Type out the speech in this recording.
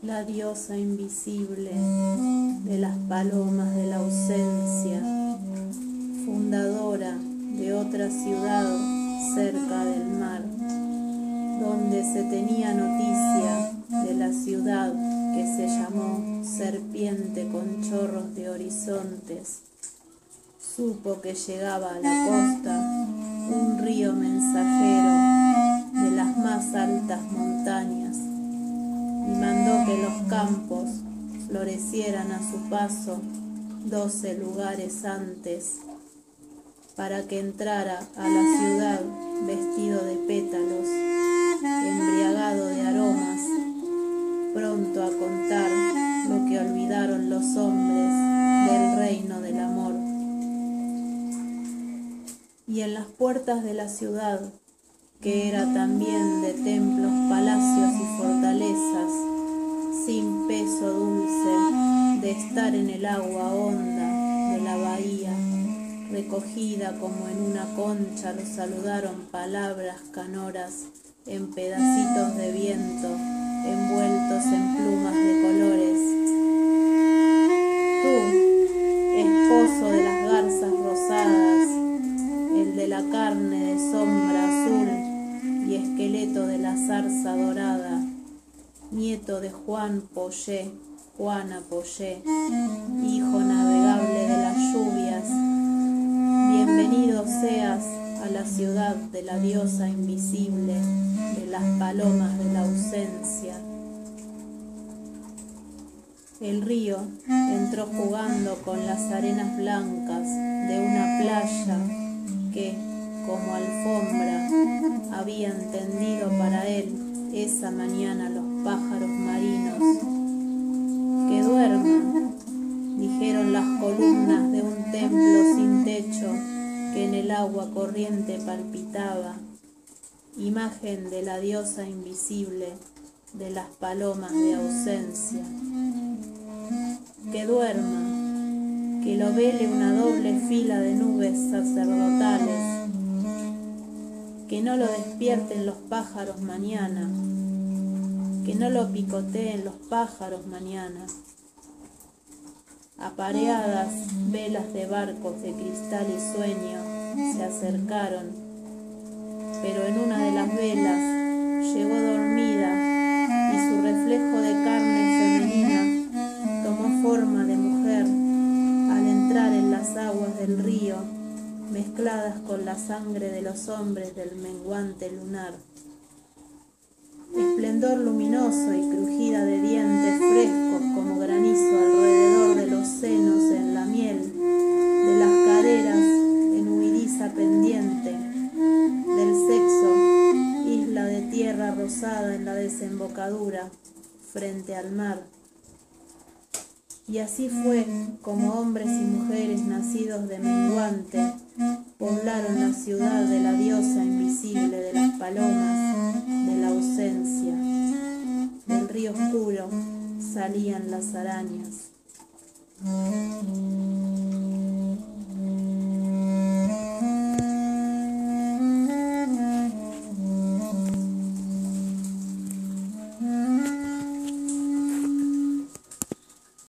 la diosa invisible de las palomas de la ausencia, fundadora de otra ciudad cerca del mar, donde se tenía noticia de la ciudad que se llamó Serpiente con chorros de horizontes. Supo que llegaba a la costa un río mensajero de las más altas montañas y mandó que los campos florecieran a su paso 12 lugares antes, para que entrara a la ciudad vestido de pétalos, embriagado de aromas, pronto a contar lo que olvidaron los hombres del reino del amor. Y en las puertas de la ciudad, que era también de templos, palacios y fortalezas, sin peso dulce de estar en el agua honda de la bahía, recogida como en una concha, lo saludaron palabras canoras en pedacitos de viento, envueltos en plumas de colores. Tú, esposo de las garzas rosadas, el de la carne de sombra azul y esqueleto de la zarza dorada, nieto de Juana Pollé, hijo navegable de las lluvias, bienvenido seas a la ciudad de la diosa invisible de las palomas de la ausencia. El río entró jugando con las arenas blancas de una playa que, como alfombra, habían tendido para él esa mañana los pájaros marinos. Que duerman, dijeron las columnas de un templo sin techo que en el agua corriente palpitaba, imagen de la diosa invisible de las palomas de ausencia. Que duerma, que lo vele una doble fila de nubes sacerdotales, que no lo despierten los pájaros mañana, que no lo picoteen los pájaros mañana. Apareadas velas de barcos de cristal y sueño se acercaron, pero en una de las velas llegó dormida y su reflejo de carne femenina tomó forma de mujer al entrar en las aguas del río, mezcladas con la sangre de los hombres del menguante lunar. Esplendor luminoso y crujida de dientes frescos como granizo alrededor de los senos en la miel, de las caderas en huidiza pendiente, del sexo, isla de tierra rosada en la desembocadura, frente al mar. Y así fue como hombres y mujeres nacidos de menguante poblaron la ciudad de la diosa invisible de las palomas de la ausencia. Del río oscuro salían las arañas.